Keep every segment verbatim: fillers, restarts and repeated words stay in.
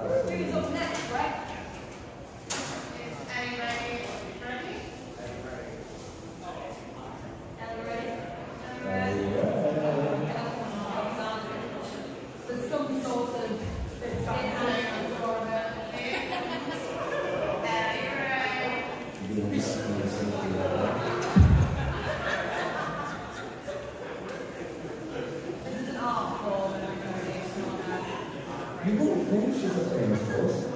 Who's up next, right? Is anybody ready? Ellie ready? Ellie ready? There's some sort of You wouldn't think she's a famous person.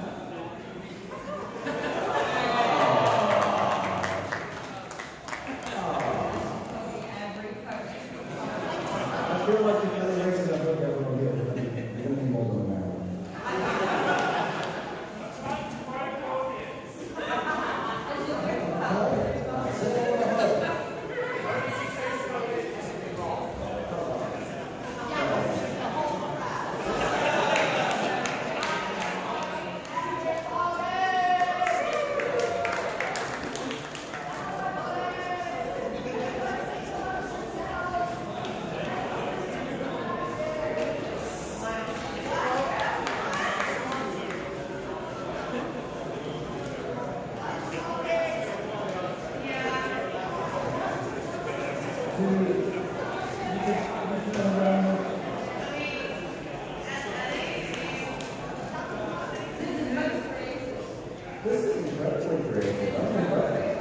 I feel like if other races I hope everyone will get it. You're going to be more than a man. This is incredibly creative. I'm impressed.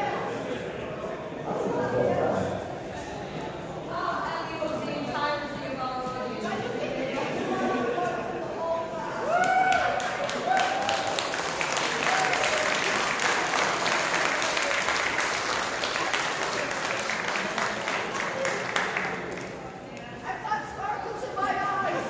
I think it's all right. I've got sparkles in my eyes!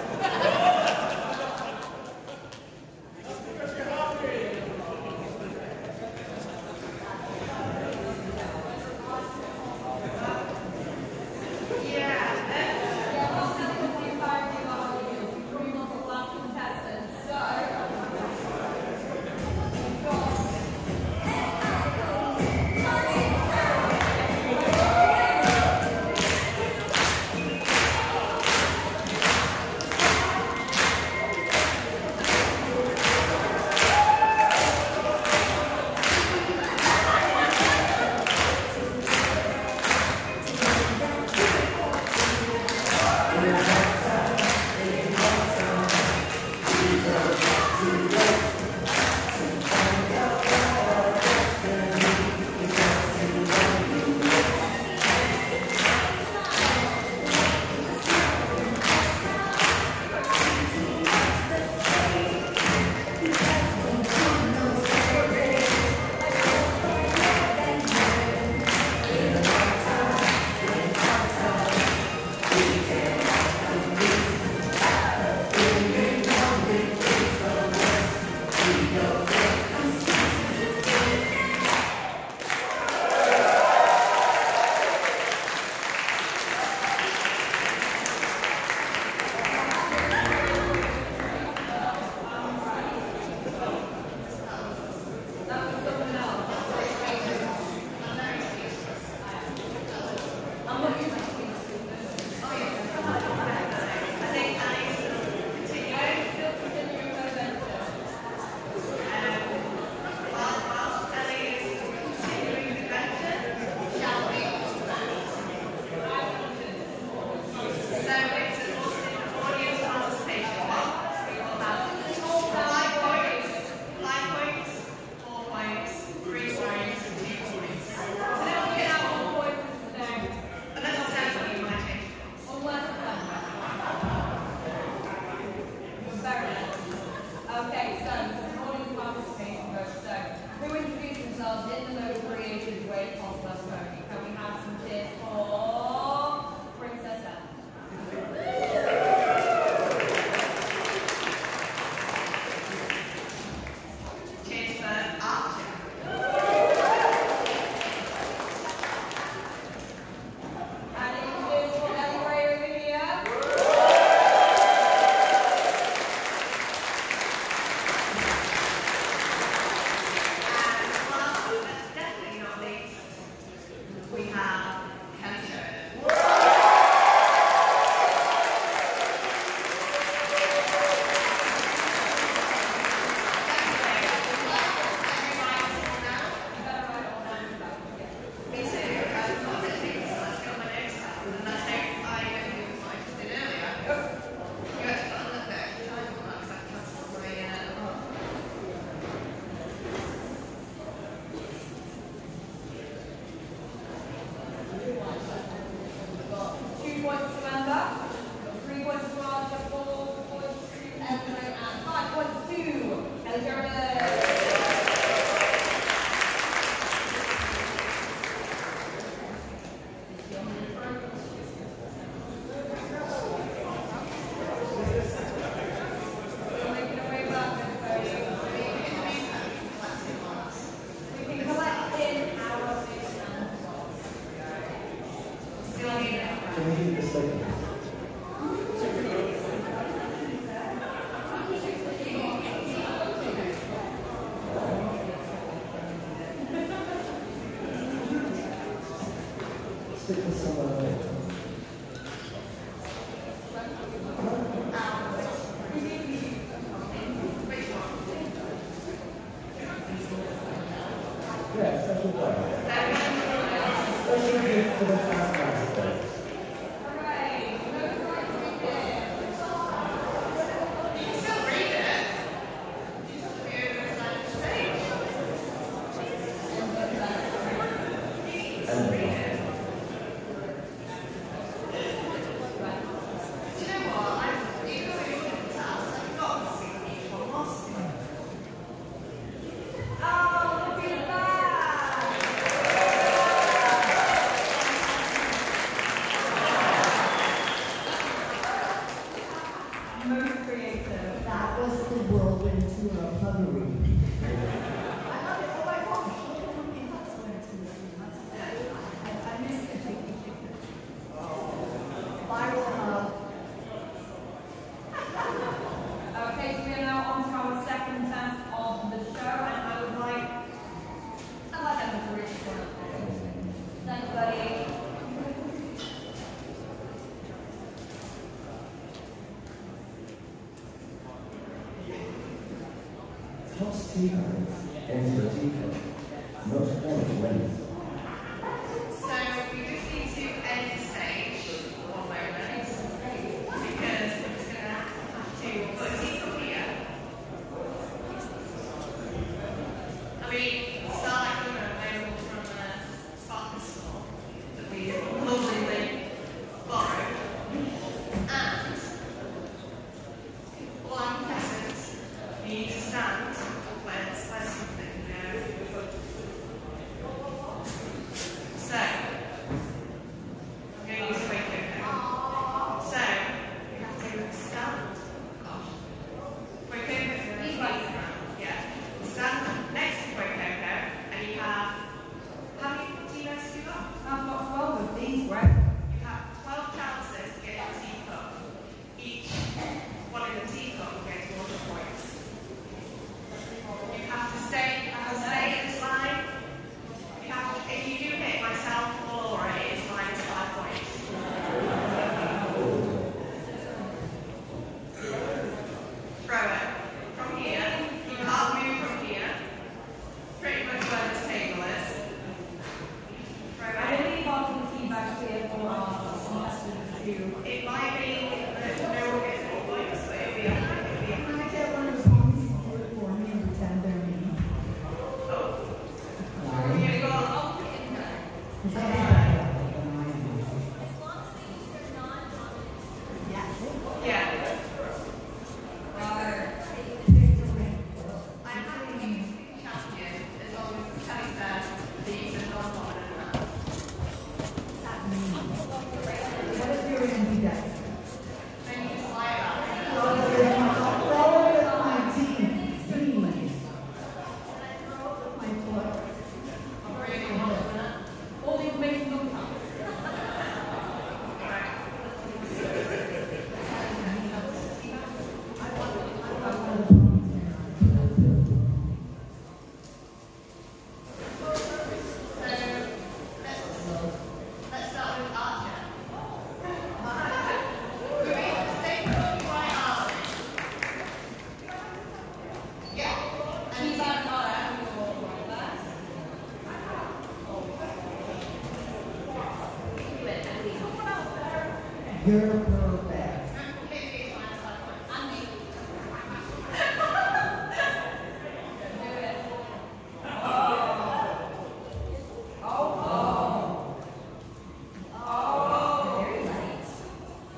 You're perfect.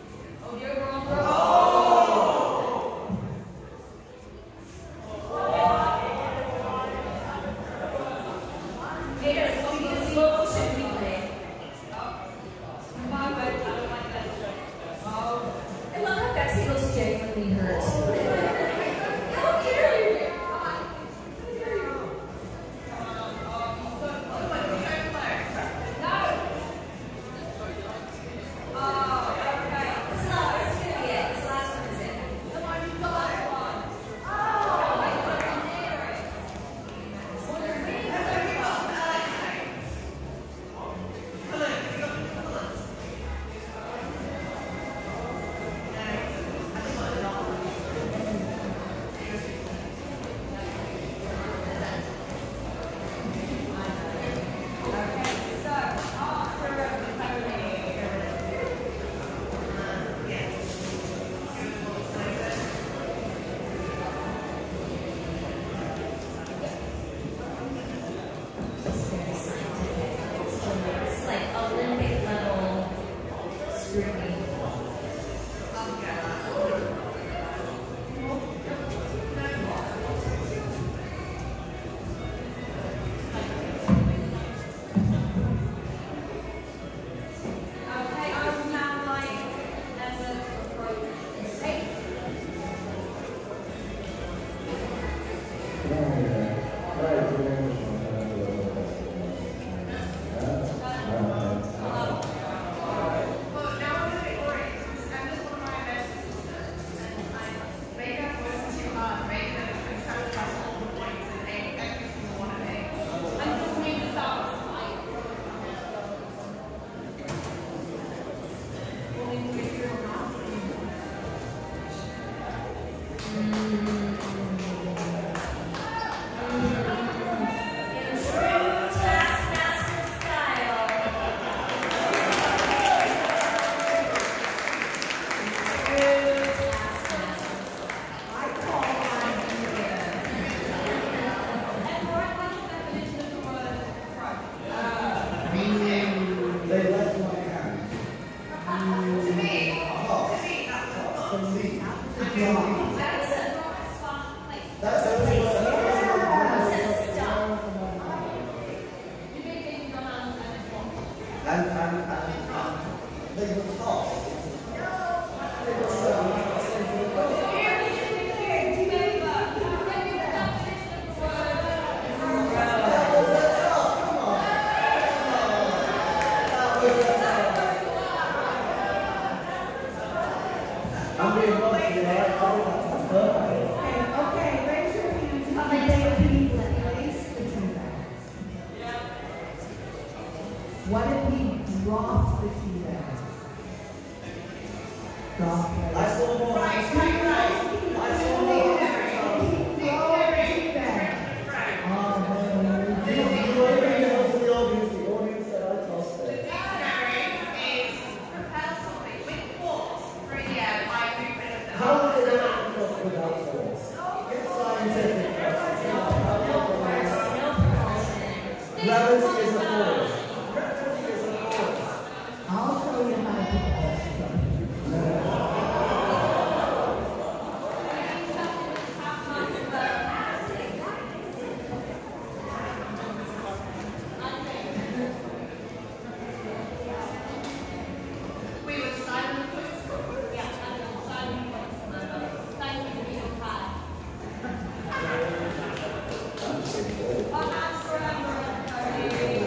Oh! Gratitude is a force. Gratitude is a force. I'll show you how to do this. Wait, was Simon quiz? I'm just saying, oh.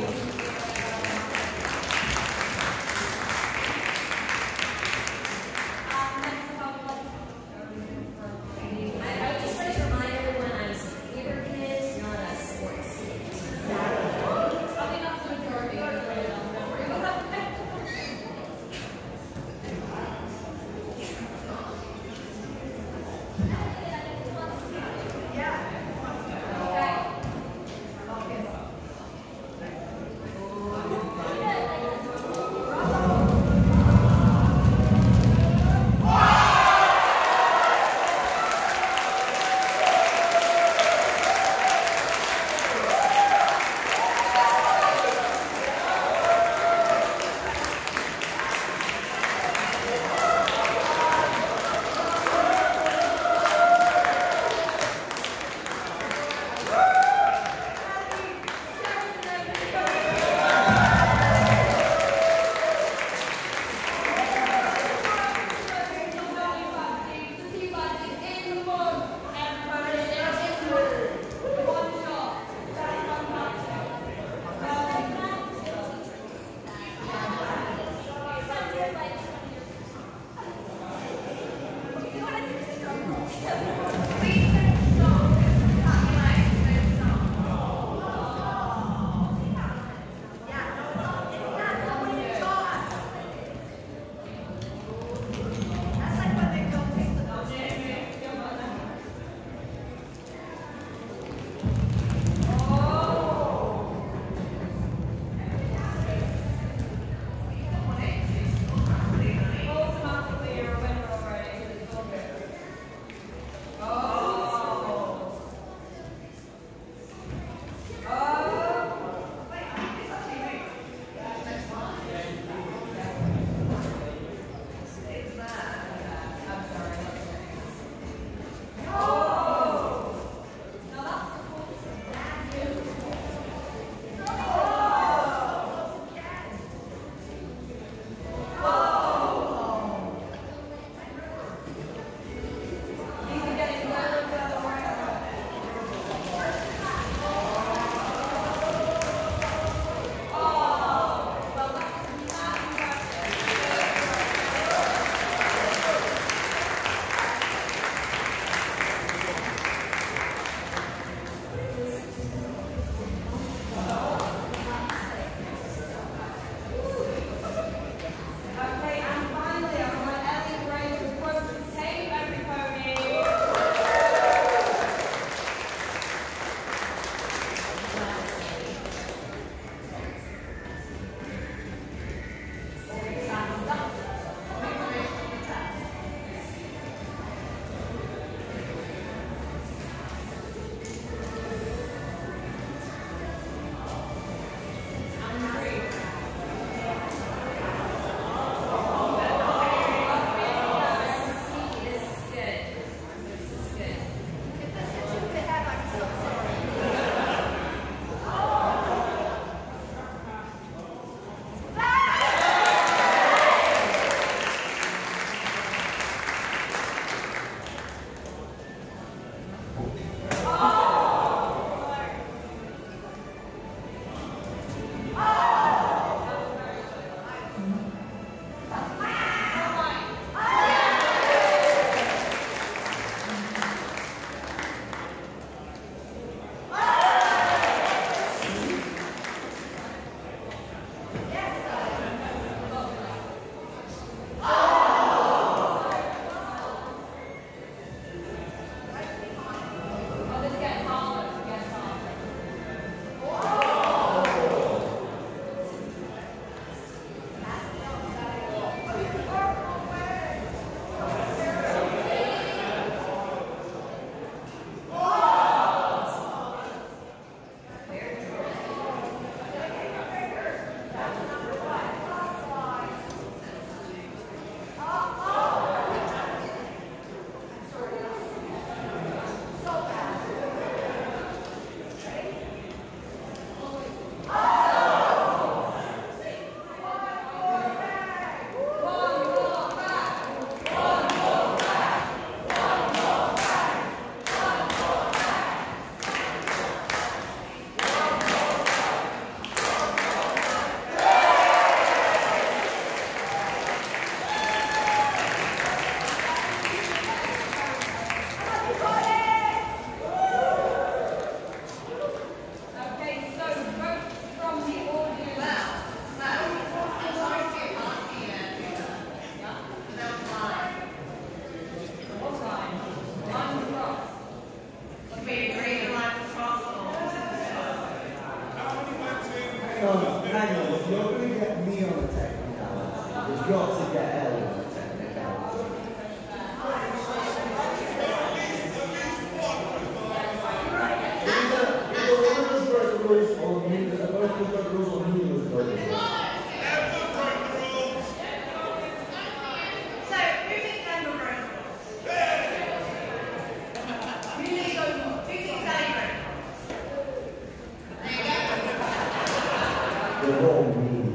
roll me.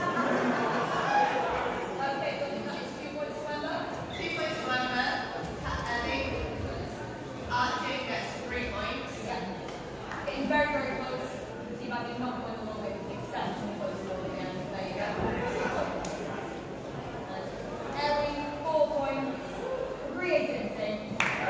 Okay, so we've got this two-point swimmer. Two-point swimmer. Ellie. Archie gets three points. Yeah. Getting very, very close. See if I can not win a little bit. It's exceptionally close to the end. There you go. Ellie, four points. Creativity.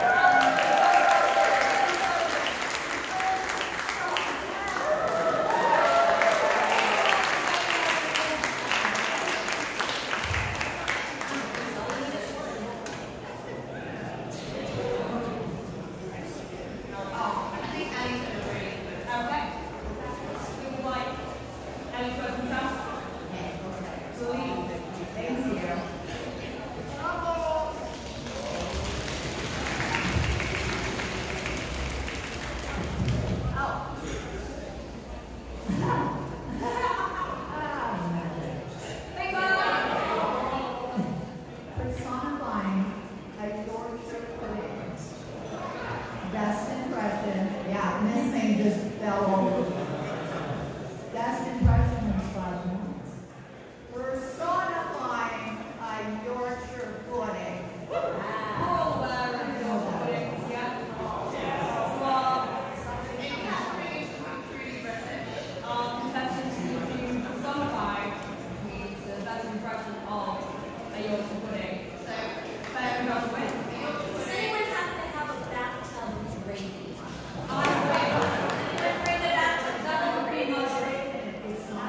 Personifying a Yorkshire pudding. Best impression. Yeah, and this thing just fell over. Best impression in five minutes. Personifying a Yorkshire pudding. Oh, uh, Yorkshire puddings, yeah. Well, in categories truly British, our contestants need to personify the best impression of a Yorkshire pudding. So, fair enough win. Does anyone happen to have a bathtub with gravy? I'm afraid that that would pretty much It's not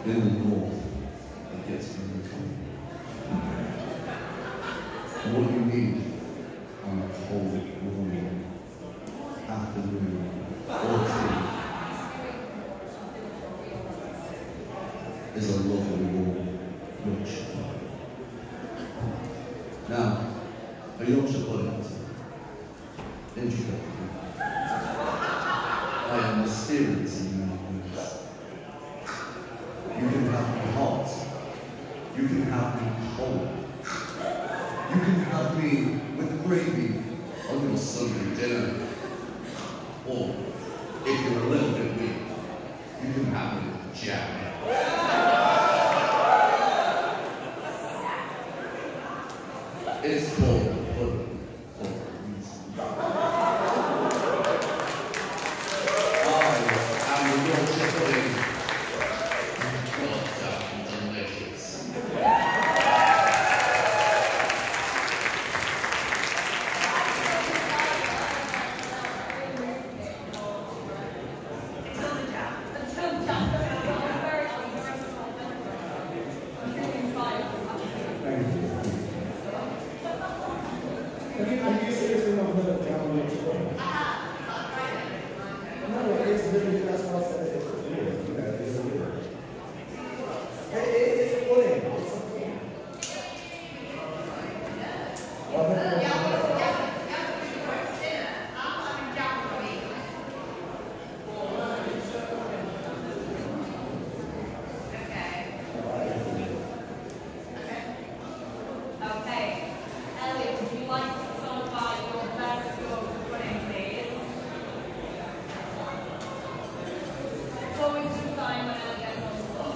In the north, it gets very cold. And what you need on a cold morning, afternoon, or tea is a lovely warm Yorkshire pudding. Now, a Yorkshire pudding is intricate. I am mysterious in many ways. You can have me hot. You can have me cold. You can have me with gravy on your Sunday dinner. Or, if you're a little bit weak, you can have me with jam. It's called a pudding for a reason. I am the Yorkshire pudding. God, damn delicious. Have you, have you seriously not heard of Jam Yorkshire pudding? No, it's literally, that's why I said it. It's weird, you know, it's weird. It, it, it's a pudding. It's a pudding. Well, I've never heard of it. Okay. Elliot, would you like to personify your best Yorkshire pudding, please? It's always good time when Elliot gets on the floor.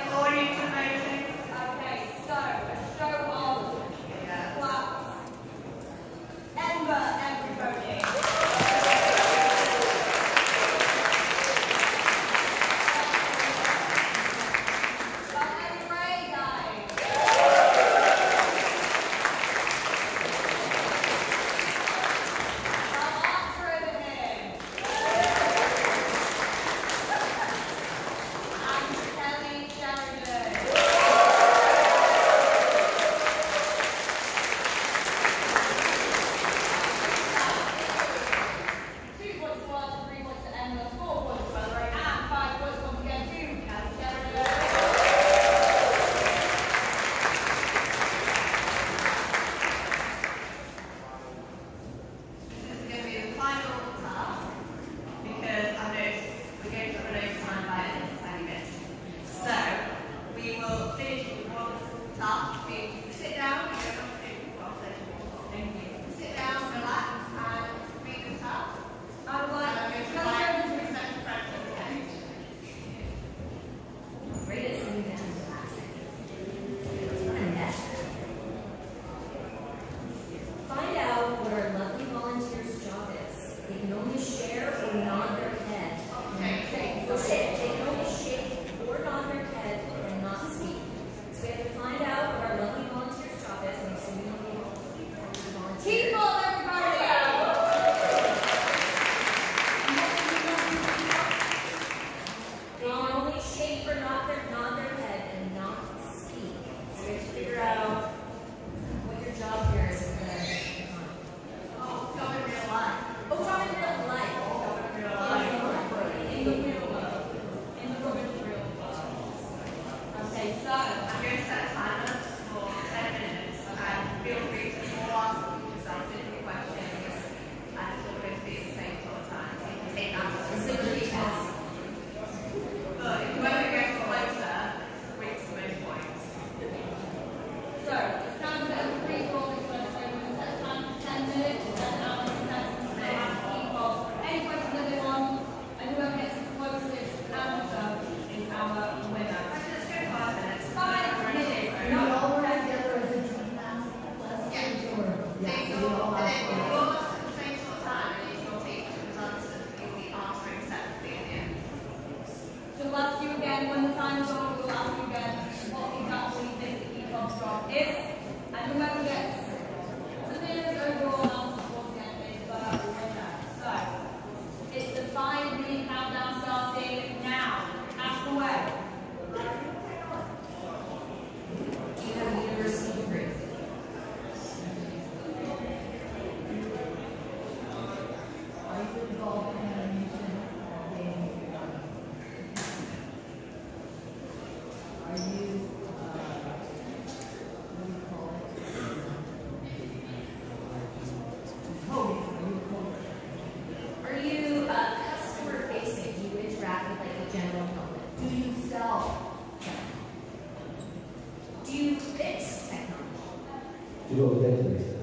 Do you know what database is?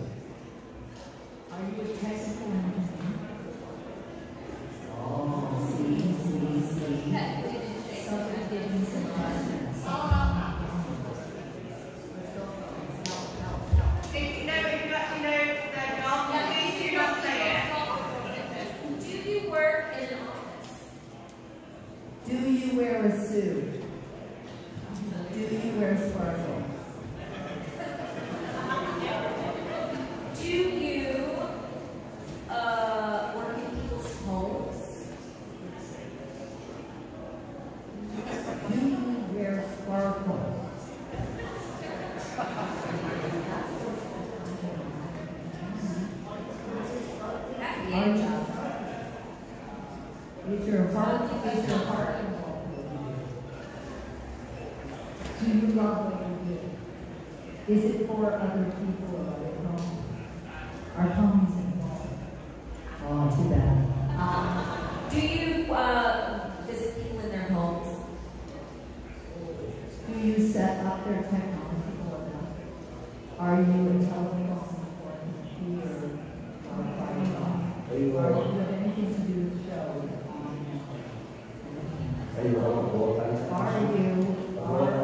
Are you a technical engineer? Oh, See, see, see. Someone give me some questions. Let's go. Help, help, help. If you know, if you actually know their job, please do not say it. Do you work in an office? Do you wear a suit? Do you wear sparkles? Do you uh, work in people's homes? Do you wear sparkles? That could be Are a you? job. Is your heart, is your heart involved with you? Do you love what you do? Is it for other people or at home? Are homes involved? Oh, too bad. Um, do you uh, visit people in their homes? Do you set up their technology for them? Are you a telephone or a computer or a firewall? Are you Or uh, do you have anything to do with shows? are you on a board? Are you, are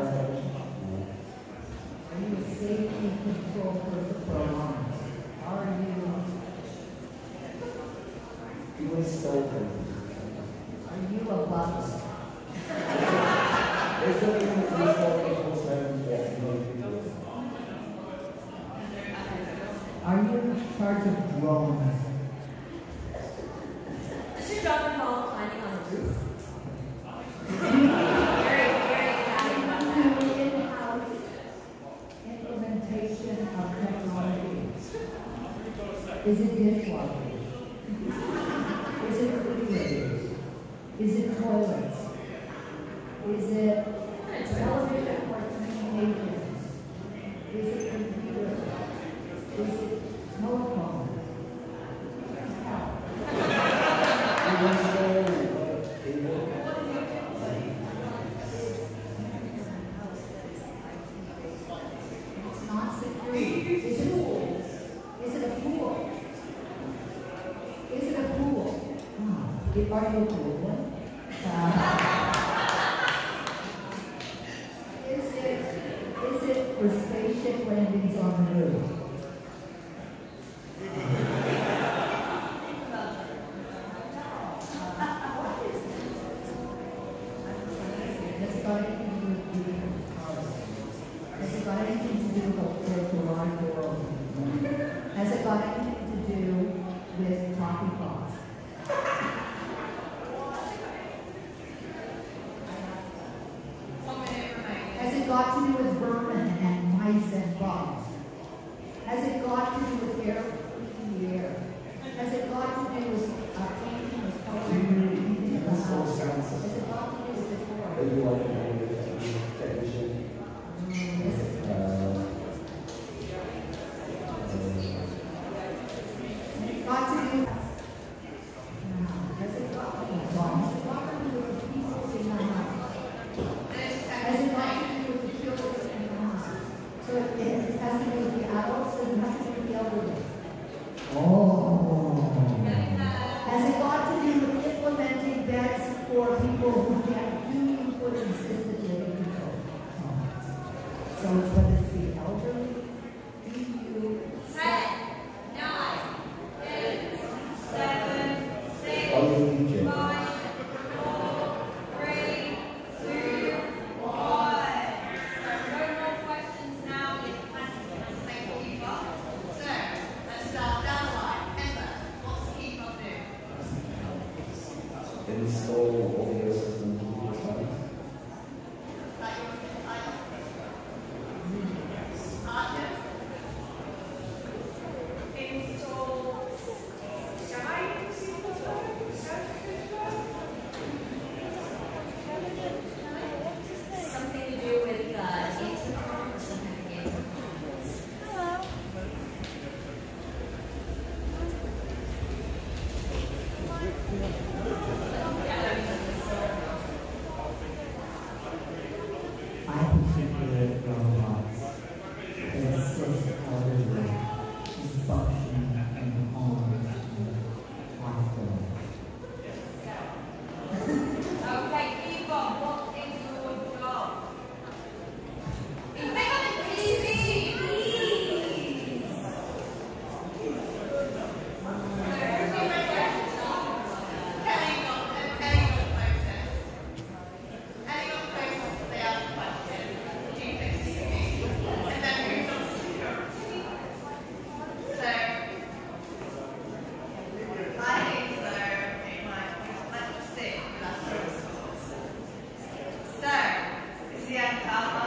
install them. Are you a bus? There's nothing to install people's homes that you know people. Are you in charge of drones? Does your daughter involve climbing on the roof? very, very happy about that. Do in-house implementation of technology? Is it dishwashers? Is it refrigerators? Is it toilets? Is it television or communications? Is it computers? Is it telephone? Hell. You install uh, cable. It's not security. Is it pools? Is it a pool? Is it a pool? Oh, it- are you a pool one? Uh, is it is it for spaceship landings on the roof? Has it got anything to do with beauty? Has it got anything to do with the wide world? Has it got anything to do with coffee pots? One minute remaining. Has it got to do with vermin and mice and bugs? Has it got to do with air in the air? Has it got to do with uh, painting with color in the Install house? sound Has system. it got to do with decor? Are you like an audio technician? Is it- Uh, Got to do. Has it got to do with law? Has it got to do with the people in the house? Has it got to do with the children in the house? So it, it has to do with the adults, does it have to do with the elderly? Oh. Has it got to do with implementing beds for people who can't do you put assisted living control? So it's whether it's the elderly, do you, Ten, nine, eight, seven, six, are you a D J? five, four, three, two, one. So no more questions now. It's plenty. Thank you, Bob. So let's start down the line. Emma, what's the key fob do? Install audio system to people's homes. Is that your title? Archer? Install guides? Something to do with uh, intercom or some kind of intercom. I particularly robots that assist elderly in functioning in homes and hospitals. Okay, key fob, what is your job? So, is the end